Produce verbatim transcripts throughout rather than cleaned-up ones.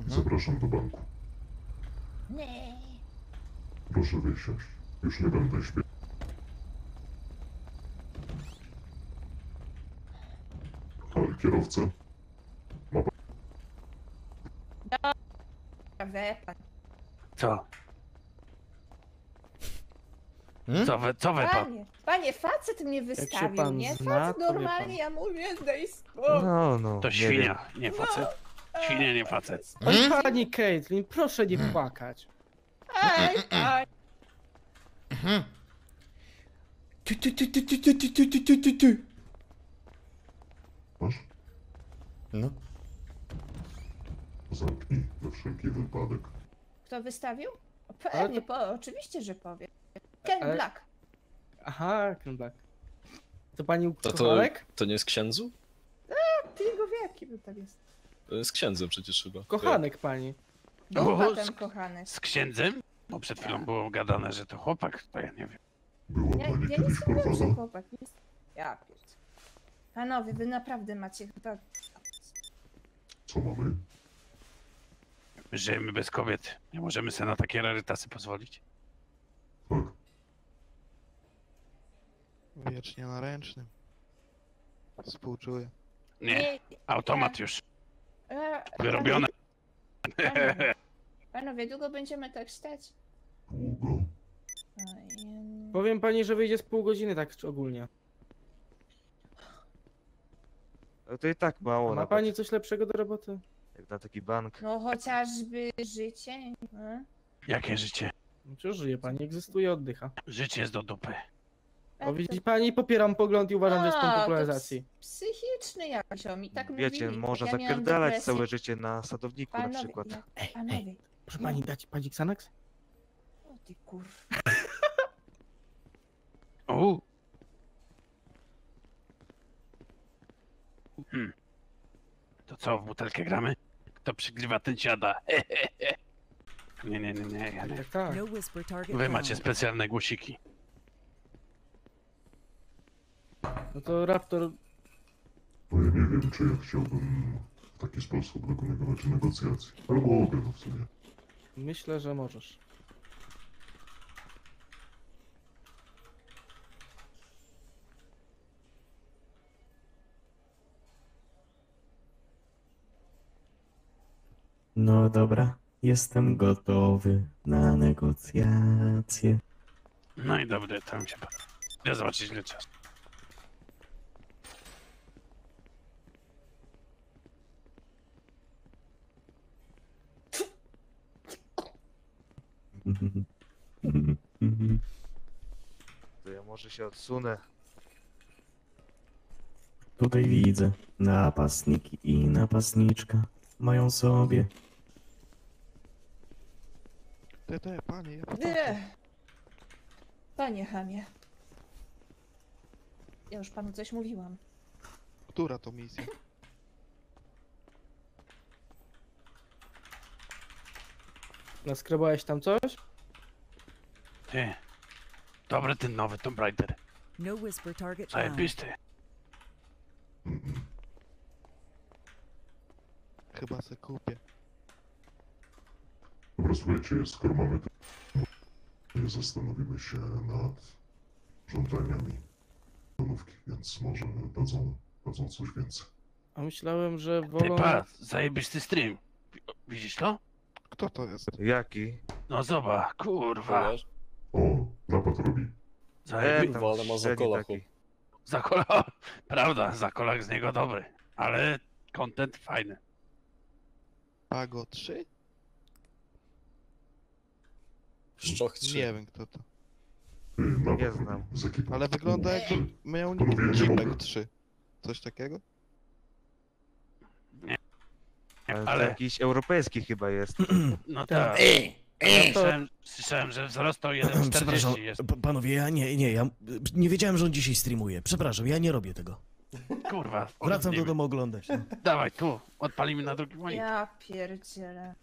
Zapraszam do banku. Nie. Proszę wysiąść. Już nie będę śpiewał. Ale kierowcę? Ma pan... We pan. Co? Hmm? Co we, co we pan? Panie, panie, facet mnie się wystawił, pan nie? zna, Facet to wie normalnie, pan. ja mówię, daj spokój. No, no. To nie świnia, nie facet. Świnia, nie facet. Oj, Hmm? pani Caitlin, proszę nie płakać. Aj, aj. Ty, ty, ty, ty, ty, ty, ty, ty, ty, ty, ty. Masz? No. Zamknij na wszelki wypadek. Kto wystawił? Ale Pewnie, po, oczywiście, że powiem. Ken Ale- Black. Aha, Ken Black. To pani To, to, kochanek? to nie jest księdzu? Ty jego wieki, bo tak jest. To jest księdzem przecież chyba. Kochanek pani. Był O, potem z- kochany. Z księdzem? Bo przed chwilą było gadane, że to chłopak, to ja nie wiem. Była Ja, pani ja nie kiedyś sądziłam, że porwana? chłopak jest. Ja pierdolę. Panowie, wy naprawdę macie chyba... Co mamy? Żyjemy bez kobiet. Nie możemy sobie na takie rarytasy pozwolić. Tak. Wiecznie na ręcznym. Współczuję. Nie, automat już. E, Wyrobione. Panowie, panowie, długo będziemy tak stać? Długo. Oj, em, Powiem pani, że wyjdzie z pół godziny tak ogólnie. No to i tak mało. Ma nawet, pani coś lepszego do roboty? Jak na taki bank. No chociażby życie. e? Jakie życie? Przecież żyje pani, egzystuje, oddycha. Życie jest do dupy. O, widzi pani, popieram pogląd i uważam, że jest A, punkt to popularyzacji. Psychiczny jakiś o mi, tak Wiecie, mówili. można ja miałam zapierdalać depresję. całe życie na sadowniku na Panowie, przykład. ja- Ej, Panowie, ej, proszę pani dać pani Xanax? o ty kur... U. Hmm. To co, w butelkę gramy? Kto przygrywa, ten siada. Nie, nie, nie, nie, ja nie. Tak, tak. No whisper target Wy macie found. specjalne głosiki. No to Raptor, No ja nie wiem, czy ja chciałbym w taki sposób dokonywać negocjacji. Ale mogę, no w sumie. myślę, że możesz. No dobra, jestem gotowy na negocjacje. No i dobrze, to mi się podoba. Ja zobaczyć ile czasu. To ja może się odsunę. Tutaj widzę, napastnik i napastniczka mają sobie. Te, te, panie, ja popatrzę. Nie. Panie Hamie. Ja już panu coś mówiłam. Która to misja? Naskrobałeś tam coś? Ty. Dobry ten nowy Tomb Raider. No whisper target found. Zajebisty. Chyba se kupię. Dobra, słuchajcie, skoro mamy to... Nie zastanowimy się nad żądaniami domówki, więc może dadzą, dadzą coś więcej. A myślałem, że Ty wolą... pa, zajebisty stream. Widzisz to? Kto to jest? Jaki? No zobacz, kurwa. Wiesz? O, napad robi. E, Zajebi... tam Wolę ma za średni kola, taki. Za kola... Prawda, za kolak z niego dobry. Ale content fajny. Pago trzy? Szczoch trzy. Nie wiem kto to. Ty, napad Nie robi. znam. Z ekipą. Ale wygląda jakby miał Panowie, nick nie mogę. Jeepek trzy. Coś takiego? Ale, to Ale- jakiś europejski chyba jest. No Tak. tak. Słyszałem, słyszałem, że wzrost o jeden przecinek Przepraszam, czterdzieści jest. p- panowie, ja nie, nie, ja nie wiedziałem, że on dzisiaj streamuje. Przepraszam, ja nie robię tego. Kurwa. Wracam do odetnijmy. domu oglądać. No. Dawaj, tu. Odpalimy na drugi monitor. Ja pierdzielę.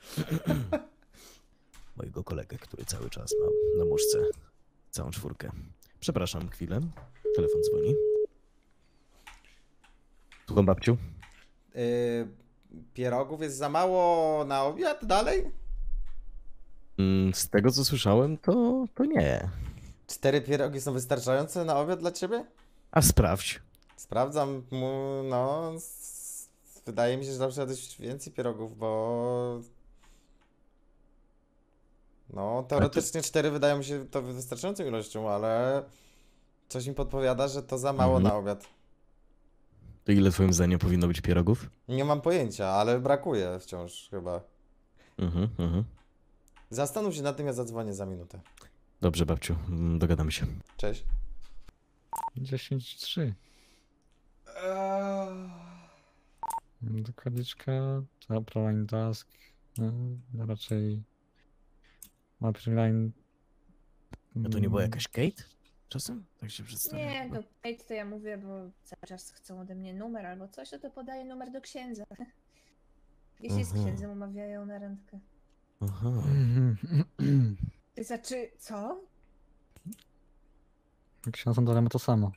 Mojego kolegę, który cały czas ma na muszce całą czwórkę. Przepraszam, chwilę. Telefon dzwoni. Słucham, babciu. Yy, pierogów jest za mało na obiad dalej? Mm, Z tego co słyszałem, to, to nie. Cztery pierogi są wystarczające na obiad dla ciebie? A sprawdź. Sprawdzam mu, no... s- Wydaje mi się, że zawsze jadłeś więcej pierogów, bo... No, teoretycznie cztery wydają mi się to wystarczającą ilością, ale... Coś mi podpowiada, że to za mało Mhm. na obiad. To ile twoim zdaniem powinno być pierogów? Nie mam pojęcia, ale brakuje wciąż chyba. Mhm, mhm. Zastanów się nad tym, ja zadzwonię za minutę. Dobrze, babciu, mm, dogadamy się. Cześć. dziesięć trzy. Dokładniczka, Proline Task, no, raczej Upline. A to nie była jakaś Kate? Czasem? Tak się przedstawia. Nie, do Kate to ja mówię, bo cały czas chcą ode mnie numer albo coś, no to podaję numer do księdza. Jeśli z Aha. księdzem umawiają na randkę. Aha. To znaczy, co? Ksiądz Andole ma to samo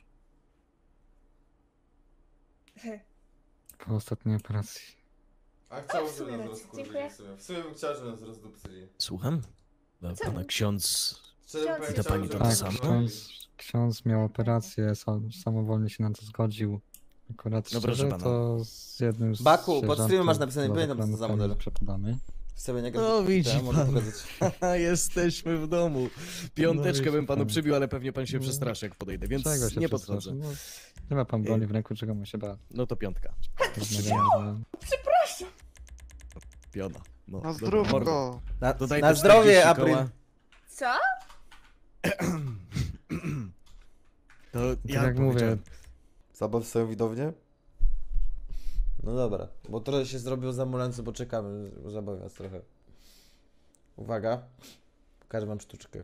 po ostatniej operacji. A chciałbym, żeby nas rozkurzyli Dziękuję. w sumie. W sumie bym chciał, żeby nas rozdupcyli. Słucham? A Co? pana ksiądz... Ksiądz I to pani to Tak, samo? ksiądz, ksiądz miał operację, sam, samowolnie się na to zgodził. Akurat No proszę szczerze, pana. to z jednym z Baku, pod sierżantów streamem masz napisane, do pamiętam, co to za zaplanów model. Przepadamy. Sobie nie No widzi Ja mogę pan. pokazać. Jesteśmy w domu. Piąteczkę No i bym panu super. przybił, ale pewnie pan się No. przestraszy jak podejdę, więc Czego się nie przestraszy? podchodzę. No, nie ma pan broni w ręku, czego ma się bać. No to piątka. Rozmawiamy, Piona. No, Na dobra, zdrówko! mordo. Na, Dodaj na te zdrowie, czterdzieści April. koła. Co? To że- ja Tak jak mówię, powiedziałem. Zabaw swoją widownię? No dobra, bo trochę się zrobił zamulancy, bo czekamy, zabaw nas trochę. Uwaga, pokażę wam sztuczkę.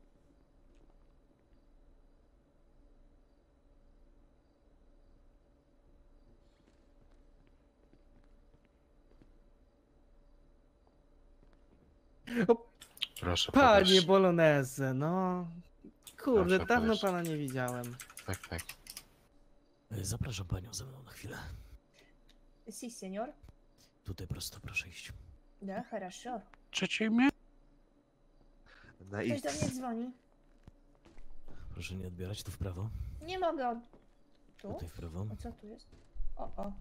Proszę Panie podejść. Bolognese, no. Kurde, Proszę dawno podejść. pana nie widziałem. Tak, tak. Zapraszam panią ze mną na chwilę. Si, senior. Tutaj prosto, proszę iść. Да, хорошо. Trzecie imię? Na Ktoś do mnie dzwoni. Proszę nie odbierać, tu w prawo. Nie mogę. od- Tu? Tutaj w prawo. O, co tu jest? O, o.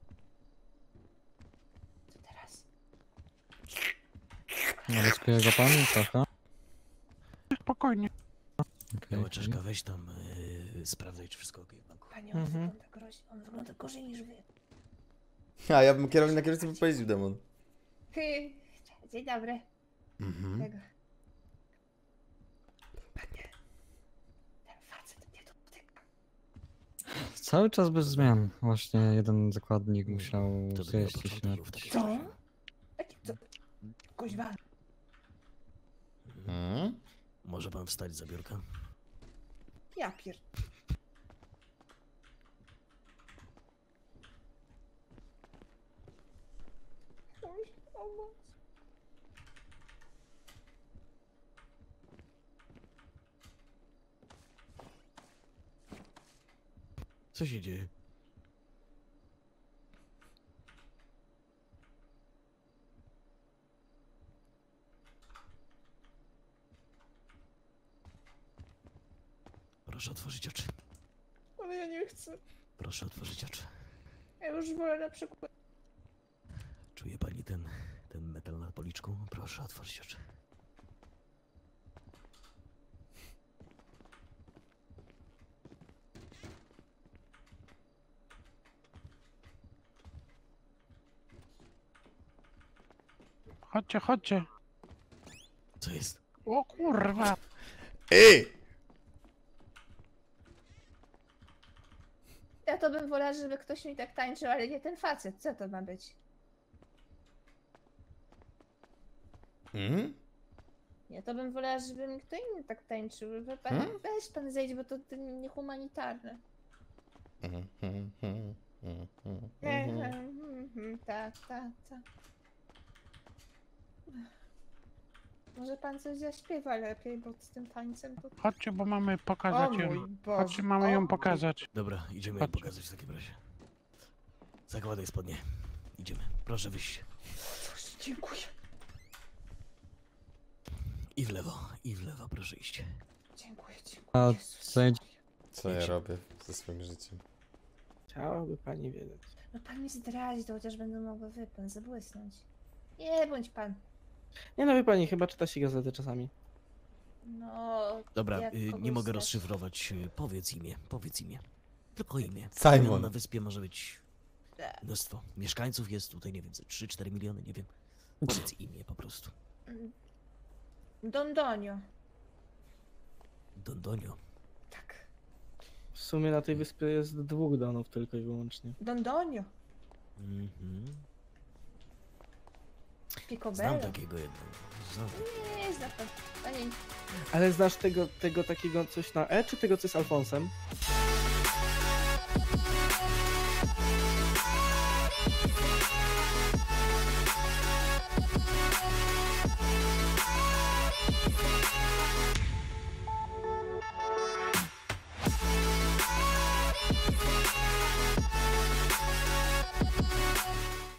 Co teraz? Naleckuje go pan trochę. Spokojnie. Okej, Biała czaszka, weź tam, yy, sprawdzaj, czy wszystko okej w banku. Panie, on Mhm. wygląda groźnie. On wygląda gorzej niż wy. A ja bym kierownik na kierowcy by pojeździł demon. Hy, dzień dobry. Mhm. Tego. Panie, ten facet mnie tu dotyka. Cały czas bez zmian. Właśnie jeden zakładnik Mm, musiał To dopiero zjeść początek się. w takim Co? razie. Jakie to? Kuźwa. Mhm. Może pan wstać za biurka? Ja pier... Oj, pomoc. Co się dzieje? Proszę otworzyć oczy. Ale ja nie chcę. Proszę otworzyć oczy. Ja już wolę na przykład. Czuje pani ten, ten metal na policzku? Proszę otworzyć oczy. Chodźcie, chodźcie. Co jest? O kurwa. Ej! Ja to bym wolała, żeby ktoś mi tak tańczył, ale nie ten facet. Co to ma być? Mhm. Ja to bym wolała, żeby mi kto inny tak tańczył. Wie pan, Hmm? weź pan zejdź, bo to, to niehumanitarne. Mhm, mhm, mhm, mhm, Mhm. mhm. Mhm, tak, tak, tak. Może pan coś zaśpiewa lepiej, bo z tym tańcem to... Chodźcie, bo mamy O pokazać mój ją. Boże. Chodźcie, mamy o ją mój- pokazać. Dobra, idziemy ją Chodź. pokazać w takim razie. Zakładaj spodnie. Idziemy. Proszę wyjść. Dziękuję. I w lewo, i w lewo, proszę iść. Dziękuję, dziękuję. A Jezus zajedzie- Maria. Co ja robię ze swoim życiem? Chciałaby pani wiedzieć. No pan mi zdradzi, to chociaż będę mogła, wie pan, zabłysnąć. Nie bądź pan. Nie no, wie pani, chyba czyta się gazetę czasami. No. Dobra, jak y, nie kogoś mogę znać. rozszyfrować. y, Powiedz imię, powiedz imię. Tylko imię. Simon. Imion na wyspie może być E, mnóstwo. Mieszkańców jest tutaj, nie wiem, ze trzy cztery miliony, nie wiem. Powiedz imię po prostu. mm, Dondonio. Dondonio. Tak. W sumie na tej wyspie jest dwóch donów tylko i wyłącznie. Dondonio. Mhm. Picobello. Znam takiego jednego. Znam takiego. Nie, zna pan. Pani. Ale znasz tego, tego takiego coś na E, czy tego co jest Alfonsem?